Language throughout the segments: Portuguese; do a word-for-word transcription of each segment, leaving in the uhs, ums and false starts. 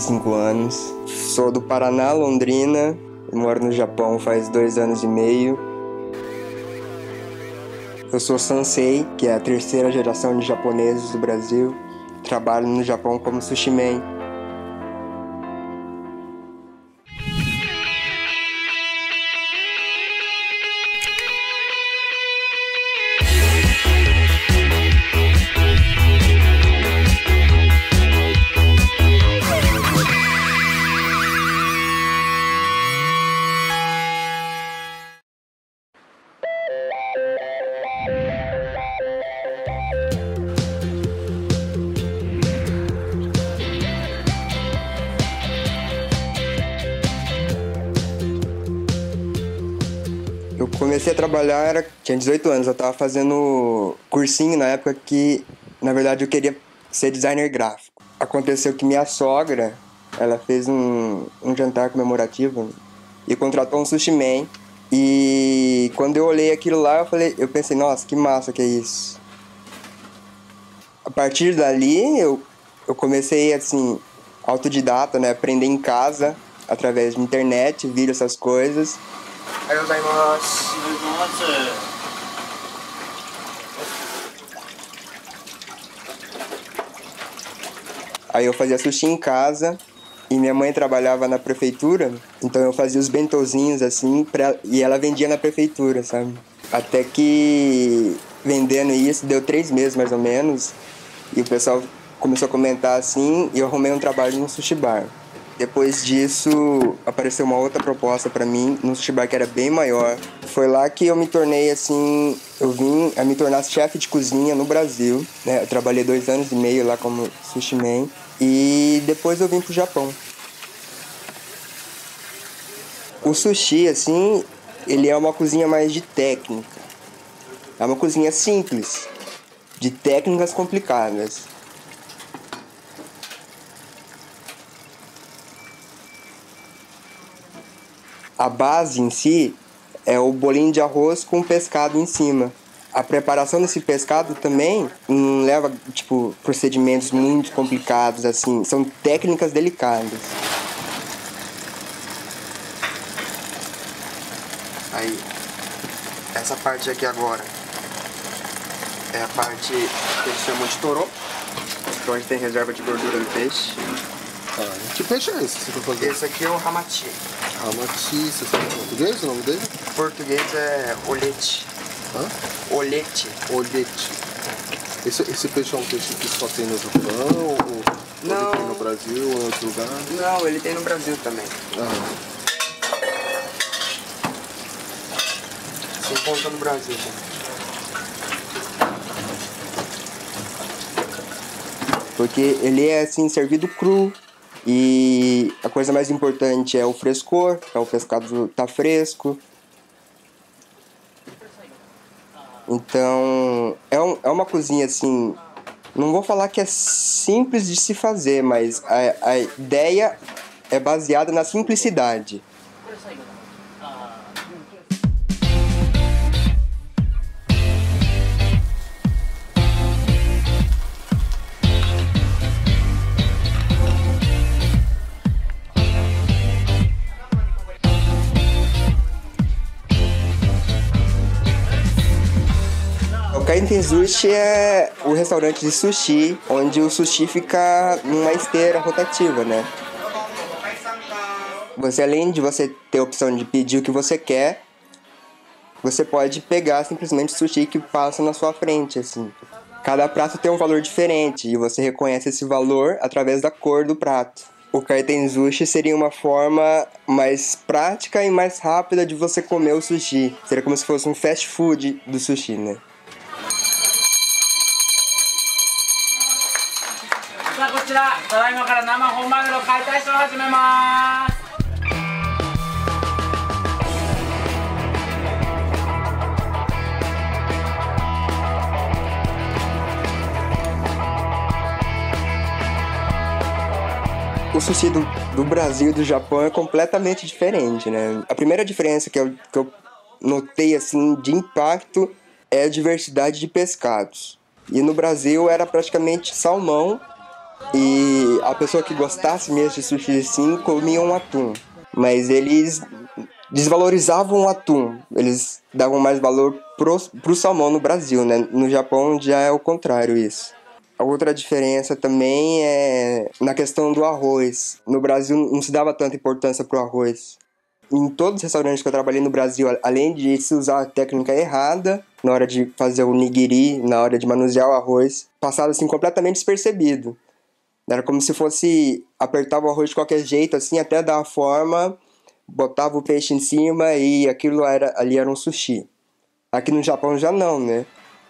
cinco anos. Sou do Paraná, Londrina. Moro no Japão faz dois anos e meio. Eu sou Sansei, que é a terceira geração de japoneses do Brasil. Trabalho no Japão como sushi man. Eu comecei a trabalhar, era, tinha dezoito anos, eu estava fazendo cursinho na época que, na verdade, eu queria ser designer gráfico. Aconteceu que minha sogra, ela fez um, um jantar comemorativo e contratou um sushi man. E quando eu olhei aquilo lá, eu, falei, eu pensei, nossa, que massa que é isso. A partir dali, eu, eu comecei, assim, autodidata, né, aprender em casa, através de internet, vídeo, essas coisas. Aí eu fazia sushi em casa e minha mãe trabalhava na prefeitura, então eu fazia os bentozinhos assim pra, e ela vendia na prefeitura, sabe? Até que vendendo isso deu três meses mais ou menos e o pessoal começou a comentar assim e eu arrumei um trabalho no sushi bar. Depois disso, apareceu uma outra proposta pra mim, num sushi bar que era bem maior. Foi lá que eu me tornei, assim, eu vim a me tornar chefe de cozinha no Brasil, né? Eu trabalhei dois anos e meio lá como sushi man. E depois eu vim pro Japão. O sushi, assim, ele é uma cozinha mais de técnica. É uma cozinha simples, de técnicas complicadas. A base em si é o bolinho de arroz com pescado em cima. A preparação desse pescado também não leva, tipo, procedimentos muito complicados, assim. São técnicas delicadas. Aí, essa parte aqui agora é a parte que eles chamam de torô. Então a gente tem reserva de gordura no peixe. Ah, que peixe é esse que você tá fazendo? Esse aqui é o hamachi. Hamachi, você sabe em português o nome dele? Em português é olete. Hã? Olete. Olete. Esse, esse peixe é um peixe que só tem no Japão? Ou, ou Não. ele tem no Brasil ou em outro lugar? Não, ele tem no Brasil também. Ah. Se encontra no Brasil também. Porque ele é assim, servido cru. E a coisa mais importante é o frescor, é o pescado tá fresco. Então, é, um, é uma cozinha assim, não vou falar que é simples de se fazer, mas a, a ideia é baseada na simplicidade. O Kaitenzushi é o restaurante de sushi, onde o sushi fica numa esteira rotativa, né? Você, além de você ter a opção de pedir o que você quer, você pode pegar simplesmente o sushi que passa na sua frente, assim. Cada prato tem um valor diferente e você reconhece esse valor através da cor do prato. O Kaitenzushi seria uma forma mais prática e mais rápida de você comer o sushi. Seria como se fosse um fast food do sushi, né? O sushi do, do Brasil e do Japão é completamente diferente, né? A primeira diferença que eu, que eu notei, assim, de impacto é a diversidade de pescados. E no Brasil era praticamente salmão E a pessoa que gostasse mesmo de sushi assim, comia um atum. Mas eles desvalorizavam o atum. Eles davam mais valor pro, pro salmão no Brasil, né? No Japão já é o contrário isso. A outra diferença também é na questão do arroz. No Brasil não se dava tanta importância pro arroz. Em todos os restaurantes que eu trabalhei no Brasil, além de se usar a técnica errada, na hora de fazer o nigiri, na hora de manusear o arroz, passava assim completamente despercebido. Era como se fosse, apertava o arroz de qualquer jeito, assim, até dar a forma, botava o peixe em cima e aquilo era, ali era um sushi. Aqui no Japão já não, né?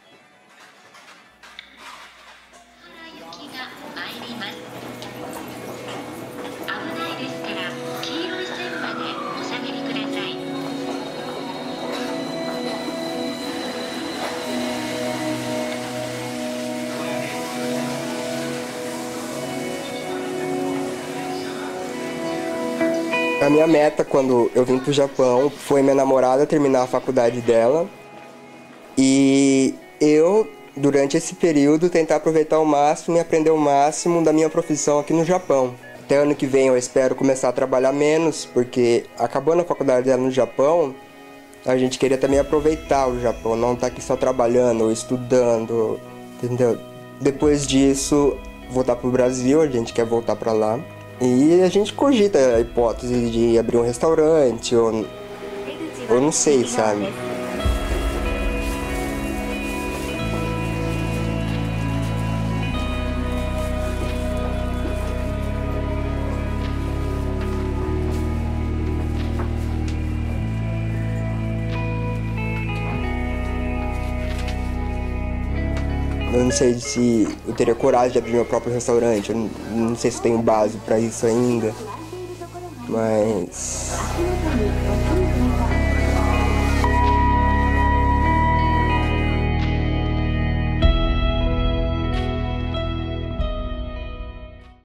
A minha meta quando eu vim pro Japão foi minha namorada terminar a faculdade dela e eu, durante esse período, tentar aproveitar o máximo e aprender o máximo da minha profissão aqui no Japão. Até ano que vem eu espero começar a trabalhar menos, porque acabando a faculdade dela no Japão, a gente queria também aproveitar o Japão, não estar aqui só trabalhando ou estudando, entendeu? Depois disso, voltar pro Brasil, a gente quer voltar pra lá. E a gente cogita a hipótese de abrir um restaurante, ou, ou não sei, sabe? Eu não sei se eu teria coragem de abrir meu próprio restaurante, eu não, não sei se tenho base pra isso ainda, mas